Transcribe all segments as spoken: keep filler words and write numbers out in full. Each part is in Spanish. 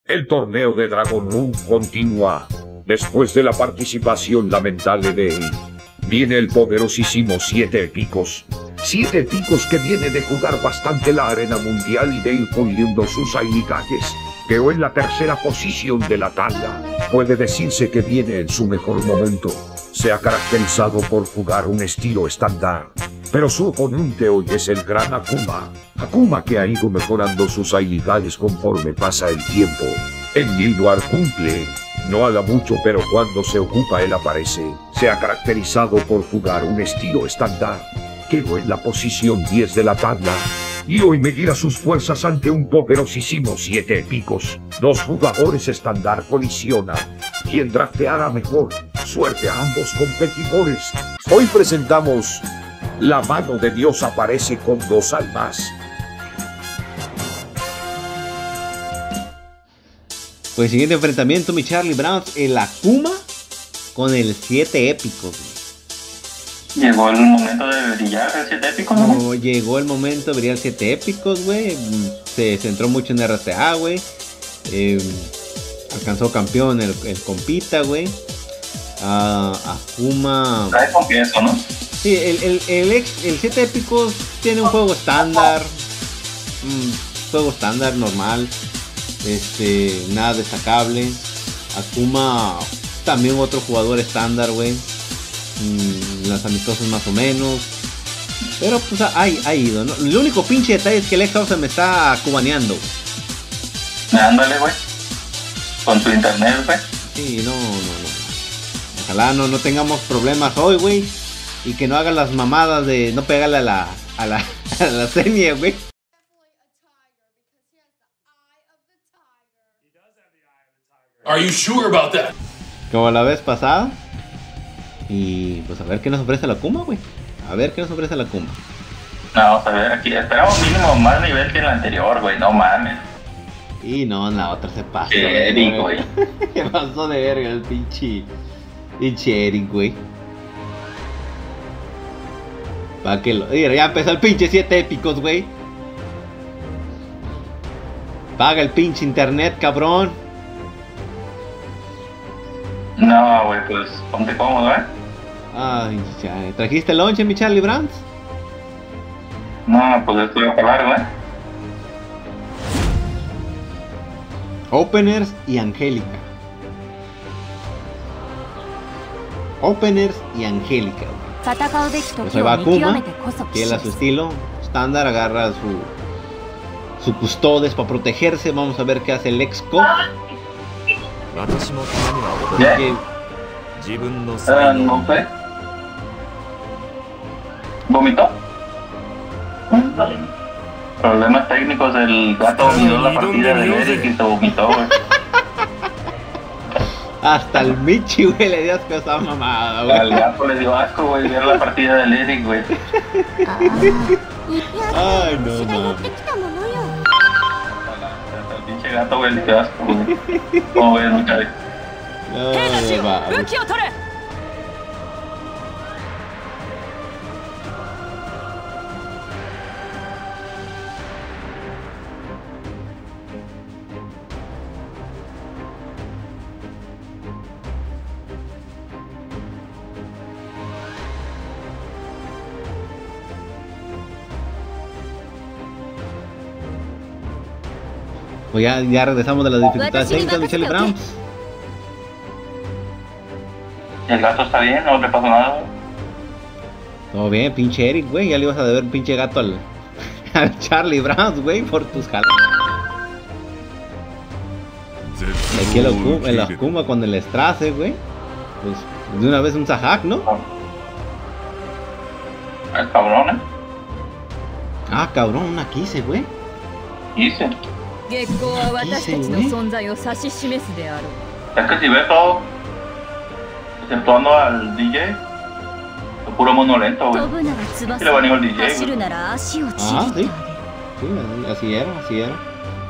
El torneo de Dragon Moon continúa. Después de la participación lamentable de él, viene el poderosísimo Siete Épicos. Siete Épicos que viene de jugar bastante la arena mundial y de ir puliendo sus habilidades. Quedó en la tercera posición de la tabla. Puede decirse que viene en su mejor momento. Se ha caracterizado por jugar un estilo estándar. Pero su oponente hoy es el gran Akuma. Akuma que ha ido mejorando sus habilidades conforme pasa el tiempo. El Guilduar cumple. No habla mucho, pero cuando se ocupa él aparece. Se ha caracterizado por jugar un estilo estándar. Quedó en la posición diez de la tabla. Y hoy medirá sus fuerzas ante un poderosísimo Siete Épicos. Dos jugadores estándar colisionan. ¿Quién drafteará mejor? Suerte a ambos competidores. Hoy presentamos... La mano de Dios aparece con dos almas. Pues siguiente enfrentamiento, mi Charlie Brown, el Akuma con el Siete Épicos. Llegó el momento de brillar el Siete Épicos, ¿no? No, llegó el momento de brillar el Siete Épicos, güey. Se centró mucho en R T A, güey. Eh, alcanzó campeón el, el compita, güey. Uh, Akuma... Trae confieso, ¿no? Sí, el, el, el, ex, el Siete Épicos tiene un juego estándar. Un juego estándar, normal. Este, nada destacable. Akuma, también otro jugador estándar, güey. Mm, lanzamientos más o menos. Pero pues ha, ha ido, ¿no? El único pinche detalle es que el Exo se me está cubaneando. Ándale, güey. Con tu internet, güey. Sí, no, no, no. Ojalá no, no tengamos problemas hoy, güey. Y que no hagan las mamadas de no pegarle a la, a la, a la serie, güey. Are you sure about that? Como la vez pasada. Y pues a ver qué nos ofrece la Akuma, güey. A ver qué nos ofrece la Akuma. No, vamos a ver, aquí esperamos mínimo más nivel que el anterior, güey, no mames. Y no, en la otra se pasó. Qué Eric, güey. ¿Qué pasó de verga el pinche... Pinche Eric, güey? Pa' que lo... Mira, ya empezó el pinche Siete Épicos, güey. Paga el pinche internet, cabrón. No, güey, pues ponte cómodo, ¿eh? Ay, ya. ¿Trajiste el lonche, mi Charlie Brands? No, pues esto va a largo, ¿eh? Openers y Angélica. Openers y Angélica, güey. Pues ahí va Akuma, que él a su estilo estándar agarra su su custodes para protegerse. Vamos a ver qué hace el Exco. ¿Qué? Uh, no sé. ¿Vomitó? Problemas técnicos, el gato miró la partida de Eric y se vomitó, güey. Hasta el Michi, güey, le dio asco a esa mamada, güey. Al gato le dio asco, güey, ver la partida del Eric, güey. Ay, no, no. El pinche gato, güey, le dio asco, güey. ¿Cómo ves, muchachos? Ay, va, güey. Pues ya, ya regresamos de las dificultades técnicas de Charlie Brown. El gato está bien, no le pasó nada, güey. Todo bien, pinche Eric, güey. Ya le ibas a deber pinche gato al, al Charlie Brown, güey, por tus jalas. Aquí el Akuma, el Akuma con el Strasse, güey. Pues de una vez un Sahak, ¿no? El cabrón, ¿eh? Ah, cabrón, una Kise, güey. Hice. Kise, Es que si ves todo, exceptuando al D J, es puro mono lento, güey. Sí le va a nivel D J, güey. Ah, sí. Sí, así era, así era.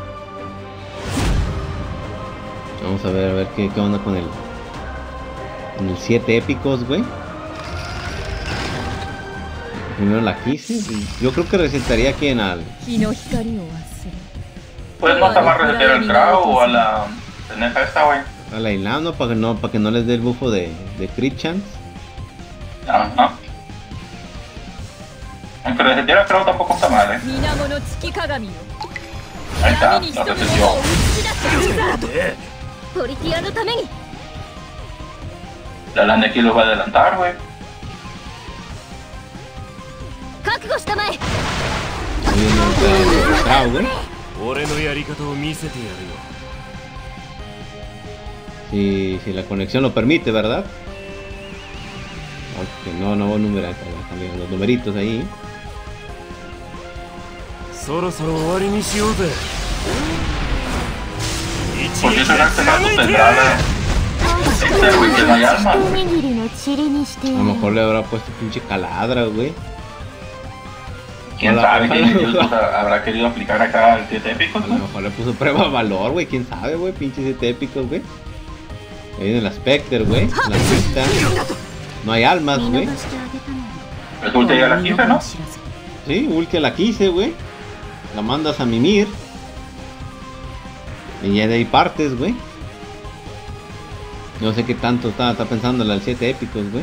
Vamos a ver, a ver qué, qué onda con el... Con el Siete Épicos, güey. Primero la Kise. Yo creo que recetaría aquí en al... Pues no está más resetear al Crow o a la pendeja esta, güey. A la Inlam, ¿no? Para que no, para que no les dé el bufo de, de crit chance. Ajá. Aunque resetear al Crow tampoco está mal, eh. Ahí está, lo reseteó. La lana aquí lo va a adelantar, güey. Si, si la conexión lo permite, ¿verdad? Ok, no, no voy a numerar, también los numeritos ahí. ¿Por qué será que no tendrá la... Este güey que no hay alma? A lo mejor le habrá puesto pinche caladra, güey. ¿Quién sabe qué YouTube habrá querido aplicar acá el siete épicos? A lo mejor le puso prueba de valor, güey. ¿Quién sabe, güey? Pinche siete épicos, güey. Ahí viene la Spectre, güey. La lista. No hay almas, güey. Pues ulti ya la quince, ¿no? Sí, ulti a la quince, güey. La mandas a mimir. Y ya de ahí partes, güey. No sé qué tanto está, está pensando en el siete épicos, güey.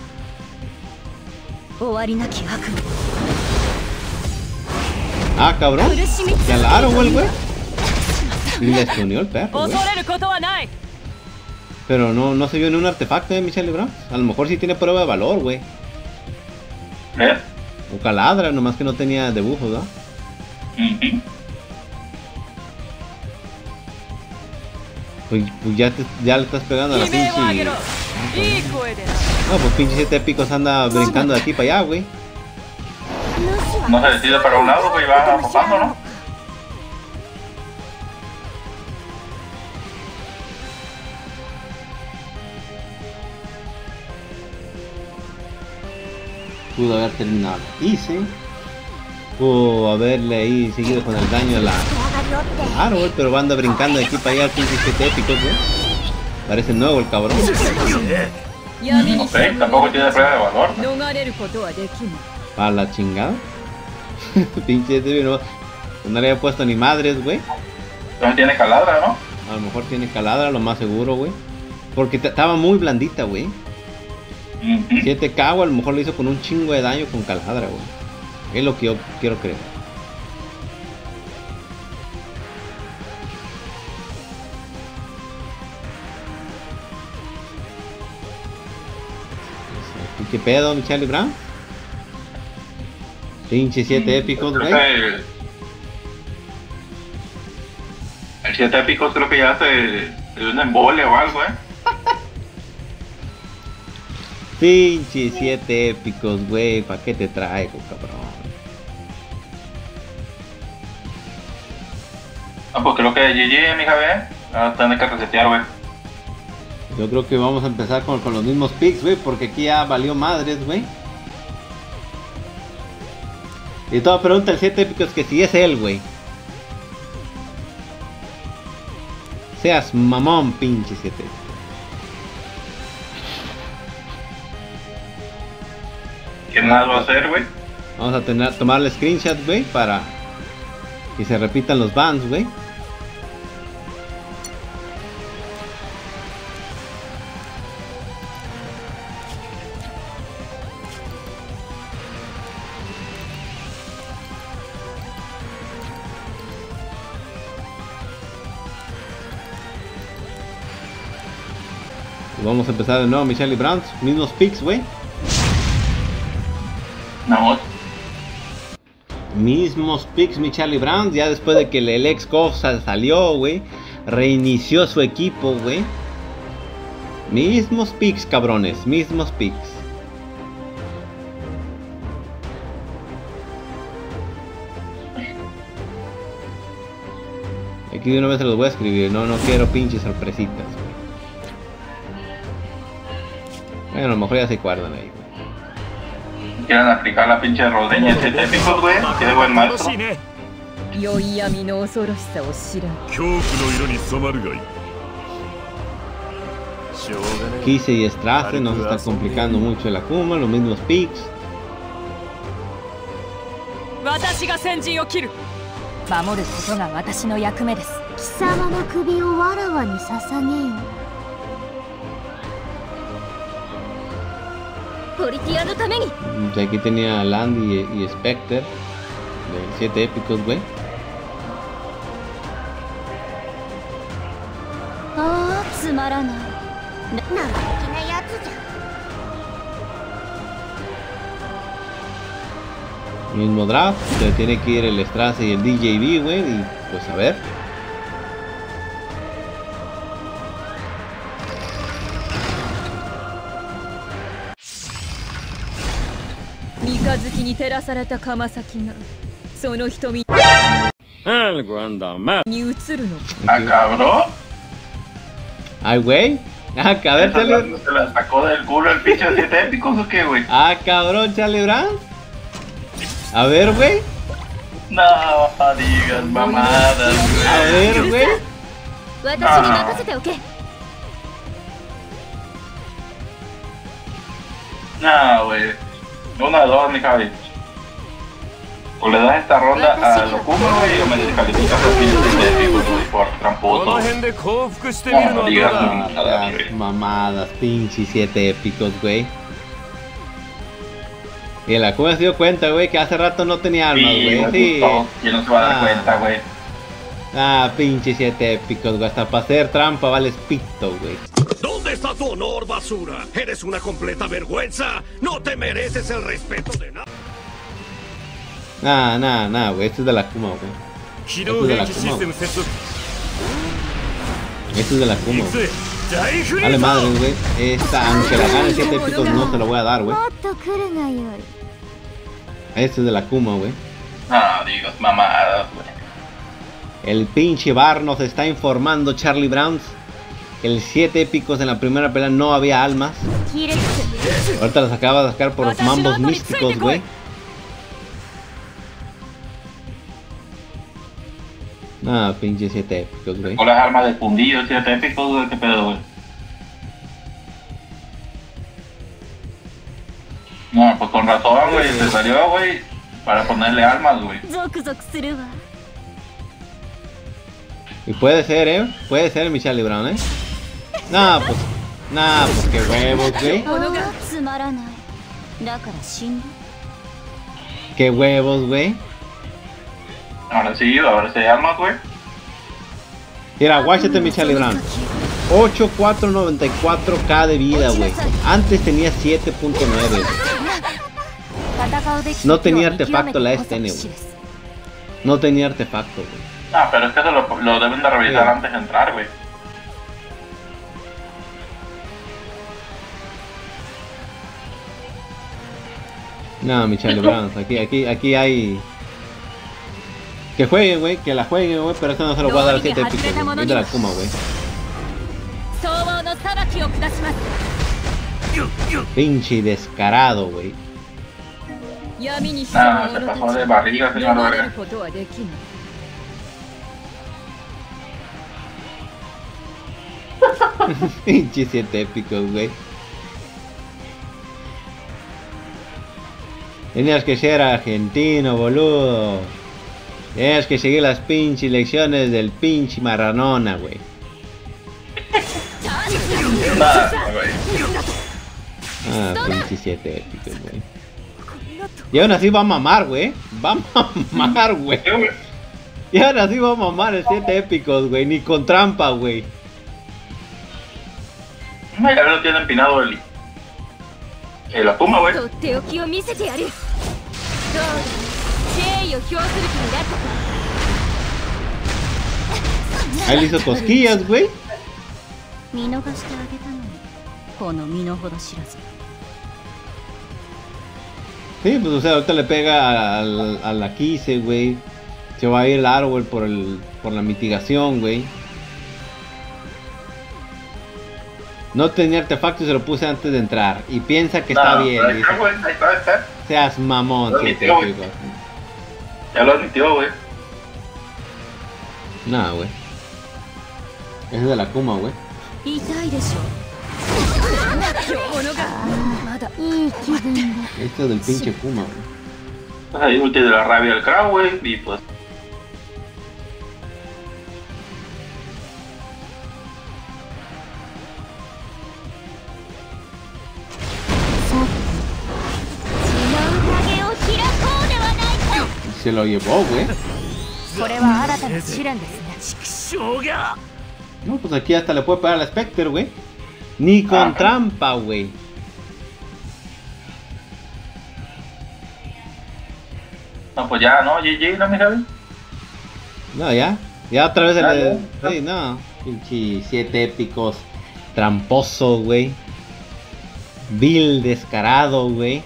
Ah, cabrón. Se alaron, güey, güey. Y le estunió el perro, güey. Pero no, no se vio ni un artefacto de Michelle Brown. A lo mejor sí tiene prueba de valor, güey. ¿Eh? O caladra, nomás que no tenía dibujos, ¿no? Uh-huh. Pues, pues ya, te, ya le estás pegando a la pinche. No, pues pinche siete épicos anda brincando de aquí para allá, güey. No se decide para un lado, güey, va enfocando, ¿no? Pudo haber terminado hice. Pudo haberle ahí seguido con el daño a la árbol, pero anda brincando de aquí para allá el pinche siete épicos, güey. Parece nuevo el cabrón. No sé, tampoco tiene prueba de valor, ¿no? A la chingada. Pinche ese, no, no le había puesto ni madres, güey. Entonces tiene caladra, ¿no? A lo mejor tiene caladra, lo más seguro, güey. Porque estaba muy blandita, güey. Uh-huh. siete K, güey, a lo mejor le hizo con un chingo de daño con caladra, güey. Es lo que yo quiero creer. ¿Y qué pedo, Michelle Brown? Pinche siete épicos, güey. El siete épicos creo que ya se, se dio un embole o algo, eh. Pinche siete épicos, güey. ¿Para qué te traigo, cabrón? Ah, pues creo que G G, mi Javier. Ahora tiene que resetear, güey. Yo creo que vamos a empezar con, con los mismos picks, güey. Porque aquí ya valió madres, güey. Y toda pregunta el siete épicos que si es él, güey. Seas mamón, pinche siete épicos. ¿Qué más va a hacer, güey? Vamos a tener, tomar el screenshot, güey, para que se repitan los bans, güey. Vamos a empezar de nuevo, Michelle Brown, mismos picks, güey. No. Mismos picks, Michelle Brown, ya después de que el ex cosa salió, güey. Reinició su equipo, güey. Mismos picks, cabrones, mismos picks. Aquí de una vez se los voy a escribir, no, no quiero pinches sorpresitas, güey. Bueno, a lo mejor ya se acuerdan ahí, güey. Quieren aplicar la pinche rodeña de siete épicos, güey. Qué buen maestro. Kise y Strasse nos está complicando mucho el Akuma, los mismos picks. 守ることが私の役目です。 貴様の首をわらわに捧げよ。ポリティアのために。 Aquí tenía a Landy y, y Specter de siete épicos, güey. ああ、つまらない。生意気なやつじゃ。 Mismo draft, se tiene que ir el Strasse y el D J B, güey, y pues a ver. Algo anda mal. Ah, cabrón. Ay, güey. Ah, cabrón, Charlie. ¿Se la sacó del culo el pinche de siete épicos o qué, güey? Ah, cabrón, Charlie Brown. A ver, güey. No, digas mamadas, güey. A ver, güey. No, güey. Una de dos, mi cabrón. O le das esta ronda a Lokuma, güey, o me descalificas el pinche de épicos, güey, por tramposo. No, digas mamadas, güey. Mamadas, pinche siete épicos, güey. Y la Kuma se dio cuenta, güey, que hace rato no tenía armas, güey. Sí. ¿Quién no se va a dar Ah. cuenta, güey? Ah, pinche siete épicos, güey. Hasta para hacer trampa vales pito, güey. ¿Dónde está tu honor, basura? Eres una completa vergüenza. No te mereces el respeto de nadie. Nah, nah, nah, güey. Este es de la Kuma, güey. Este es de la Kuma, güey. Este es de la Kuma, güey. Dale madre, güey. Esta, aunque la gane siete épicos, no te lo voy a dar, güey. Este es de la Kuma, güey. No, digas mamadas, güey. El pinche bar nos está informando, Charlie Browns, que el siete épicos en la primera pelea no había almas. Ahorita las acaba de sacar por los mambos místicos, güey. Ah, pinche siete épicos, güey. Con las armas de fundido, siete épicos, güey, qué pedo, güey. No, pues con razón, güey, se salió, güey, para ponerle armas, güey. Y puede ser, eh. Puede ser mi Charlie Brown, eh. Nah, pues. Nah, pues qué huevos, güey. Qué huevos, güey. Ahora sí, ahora sí hay armas, güey. Mira, guáchate mi Charlie Brown. ocho cuatro noventa y cuatro K de vida, güey. Antes tenía siete punto nueve. No tenía artefacto la S T N, güey. No tenía artefacto, güey. Ah, pero es que eso lo, lo deben de revisar Sí. antes de entrar, güey. No, mi Charlie Brown. Aquí, aquí, aquí hay. Que jueguen, güey. Que la jueguen, güey. Pero esto no se lo voy a dar a siete épicos, güey. Es de la Kuma, güey. Pinche descarado, güey. Ah, se pasó de barriga, señor verga. Pinche siete épicos, güey. Tenías que ser argentino, boludo. Tenías que seguir las pinches lecciones del pinche Maradona, güey. Nada, güey. Ah, pinche siete épicos, güey. Y aún así va a mamar, güey. Va a mamar, güey. Y aún así va a mamar el siete épicos, güey. Ni con trampa, güey. No, ya lo tiene empinado el... El Akuma, güey. Ahí le hizo cosquillas, güey. Sí, pues o sea, ahorita le pega a, a, a la Kise, güey. Se va a ir el árbol por el por la mitigación, güey. No tenía artefacto y se lo puse antes de entrar. Y piensa que está No, bien. ahí Dice, está, güey, ahí está, ahí está. seas mamón, Lo siete admitió, güey. épicos. Ya lo admitió, güey. Nah, güey. Ese es de la Kuma, güey. Este es del pinche Kuma, güey. Pues ahí ulti de la rabia del crowd, güey. Y pues... se lo llevó, güey. No, pues aquí hasta le puede pegar al Spectre, güey. Ni con ah, trampa, güey. No, pues ya, ¿no? G G, ¿no, mi Javi? No, ya. Ya otra vez el... Sí, no. Pinche siete épicos. Tramposo, güey. Vil descarado, güey.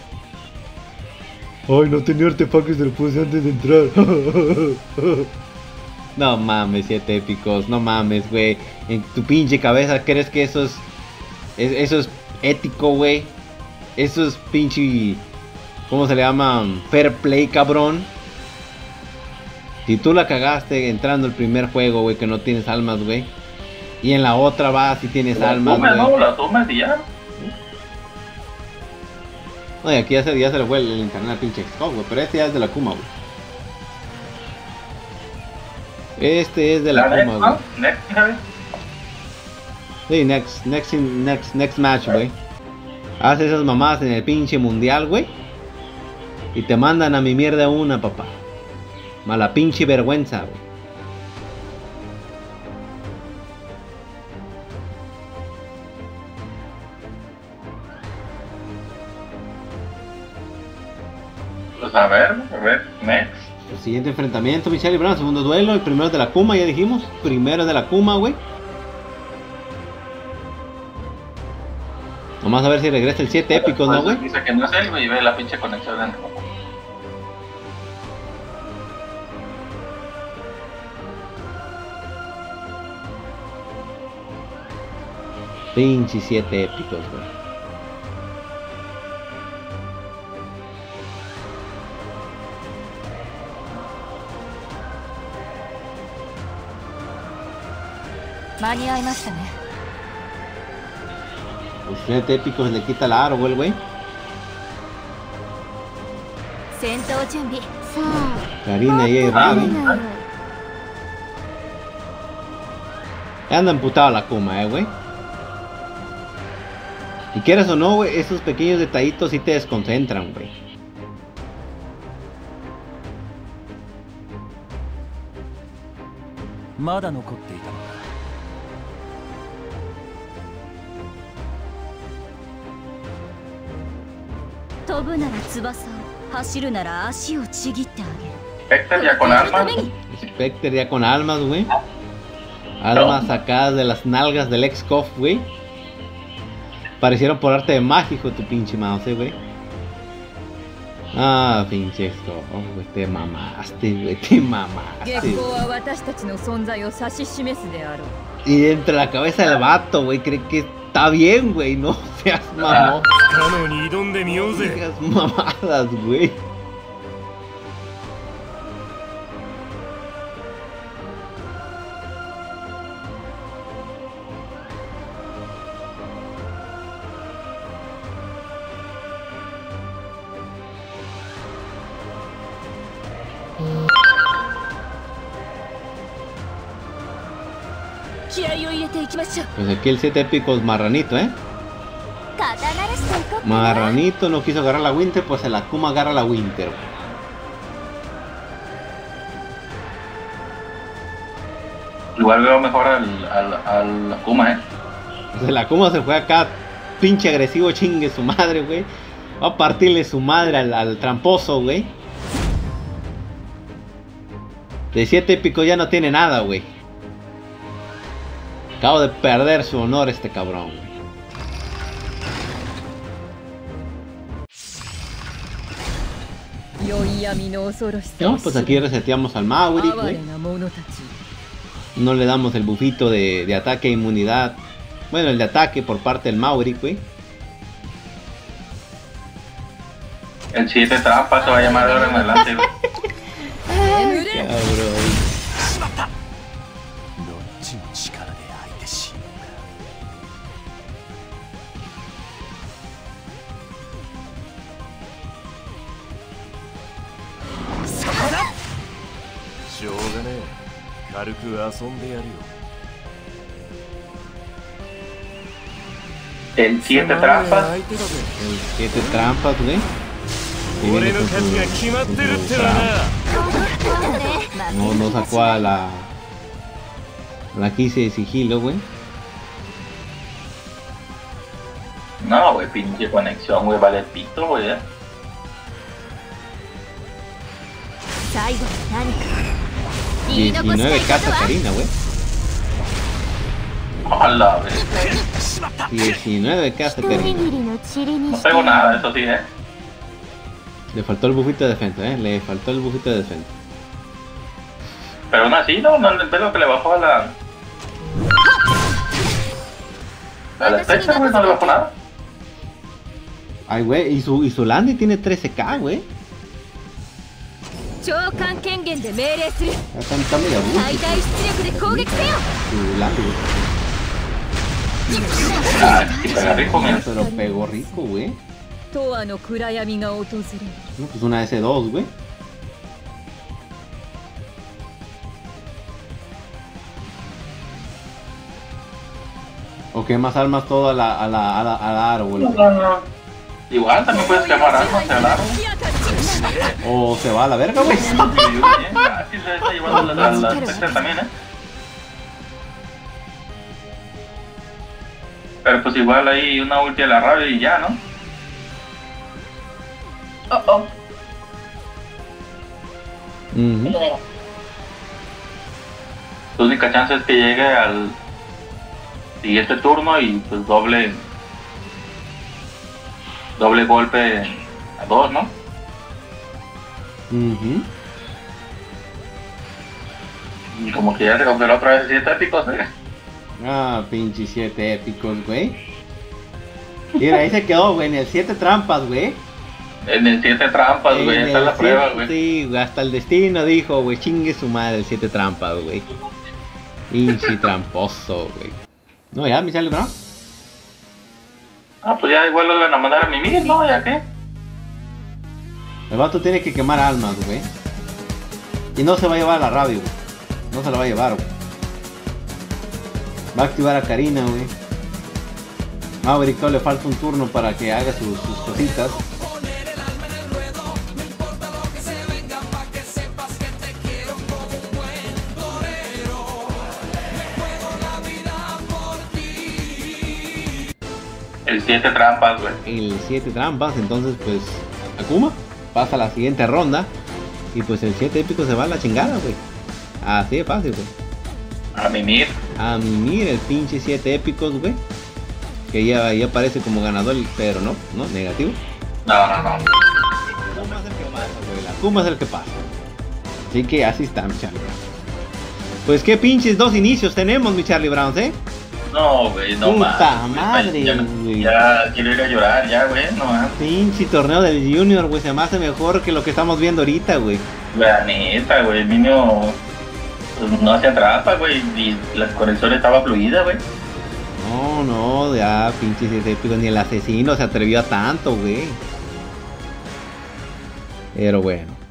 Ay, no tenía artefactos, se lo puse antes de entrar. No mames, siete épicos, no mames, güey. En tu pinche cabeza, ¿crees que eso es, es eso es ético, güey? Eso es pinche, ¿cómo se le llama? Fair play, cabrón. Si tú la cagaste entrando el primer juego, güey, que no tienes almas, güey. Y en la otra vas y tienes la almas, güey. No, la tomas y ya. No, y aquí ya se, ya se le fue el, el internet al pinche Xbox, güey. Pero este ya es de la Kuma, güey. Este es de la Kuma, güey. Next, Javi. Sí, next, next, next, next match, güey. Haces esas mamadas en el pinche mundial, güey. Y te mandan a mi mierda una, papá. Mala pinche vergüenza, güey. Pues a ver, a ver, next. El siguiente enfrentamiento, Michelle y Brown, segundo duelo. El primero es de la Kuma, ya dijimos. Primero es de la Kuma, güey. Nomás a ver si regresa el siete épicos, ¿no, güey? Dice que no es él, güey, y ve la pinche conexión dentro. Pinche siete épicos, güey. Los siete épicos le quita el aro, güey, güey. Karina y Ravi. Anda emputado la Kuma, eh, güey. Y quieras o no, güey, esos pequeños detallitos sí te desconcentran, güey. Spectre ya con almas. Spectre ya con almas, güey. Almas sacadas de las nalgas del ex-Cof, güey. Parecieron por arte de magia, hijo de tu pinche mouse, eh, güey. Ah, pinche esto. Oh, güey, te mamaste, güey, te mamaste. Y entre la cabeza del vato, güey, cree que está bien, güey, no seas mamón. No seas mamadas, güey. Pues aquí el siete épicos marranito, eh. Marranito no quiso agarrar la Winter, pues el Akuma agarra la Winter. Igual veo mejor al, al, al Akuma, eh. Pues el Akuma se fue acá, pinche agresivo, chingue su madre, güey. Va a partirle su madre al, al tramposo, güey. De siete épicos ya no tiene nada, güey. Acabo de perder su honor este cabrón, güey. No, pues aquí reseteamos al Mauri, güey. No le damos el bufito de, de ataque e inmunidad. Bueno, el de ataque por parte del Mauri, güey. El siete trampa se va a llamar de ahora en adelante, güey. Cabrón. El siete trampas. El siete trampas, güey. Que viene con su, con su no, no sacó a la la quise de sigilo, güey. No, güey, pinche conexión, güey, vale el pito, güey. ¿eh? diecinueve K Karina, güey. Hola, güey. diecinueve K Karina. No pego nada, eso sí, eh. Le faltó el bufito de defensa, eh. Le faltó el bufito de defensa. Pero aún así, no, no, ve lo que le bajó a la... A la defensa, güey, no le bajó nada. Ay, güey, y su, y su Landy tiene trece K, güey. Ya están, están medio abusos. Su Landy, güey. Ah, sí, pega rico, mira. Pero pegó rico, güey. No, pues una S dos, güey. O quemas armas todo a la, a la, a la, a la aro, güey. No, no, no. Igual también puedes quemar armas al aro. O se va a la verga, güey. Sí, se está llevando la, la, la defensa también, eh. Pero pues igual ahí una ulti a la rabia y ya, ¿no? Oh, oh. Uh-huh. Tu única chance es que llegue al siguiente turno y pues doble doble golpe a dos, ¿no? Uh-huh. Y como que ya se recuperó otra vez siete épicos, ¿eh? Ah, pinche siete épicos, güey. Mira, ahí se quedó, güey, en el siete trampas, güey. En el siete trampas, güey, esta es la prueba, güey. Sí, hasta el destino dijo, güey, chingue su madre el siete trampas, güey. Pinche tramposo, güey. No, ya, Michelle, ¿no? Ah, pues ya igual lo van a mandar a mimir, ¿no? ¿Ya qué? El vato tiene que quemar almas, güey. Y no se va a llevar a la radio, güey. No se la va a llevar, güey. Va a activar a Karina, güey. Maverick le falta un turno para que haga sus, sus cositas. El siete trampas, güey. El siete trampas, entonces pues Akuma pasa a la siguiente ronda. Y pues el siete épico se va a la chingada, güey. Así de fácil, güey. A mimir. A mimir el pinche siete épicos, güey. Que ya, ya aparece como ganador, pero no, no, negativo. No, no, no. Akuma es el que pasa, güey. Akuma es el que pasa. Así que así está, mi Charlie Brown. Pues qué pinches dos inicios tenemos, mi Charlie Brown, ¿eh? No, güey, no más. Puta madre, ya, güey. Ya quiero ir a llorar, ya, güey, no más. Pinche torneo del Junior, güey, se me hace mejor que lo que estamos viendo ahorita, güey. La neta, güey, el niño pues, no hacía trampa, güey, y la conexión estaba fluida, güey. No, no, ya, pinche siete épicos, ni el asesino se atrevió a tanto, güey. Pero bueno.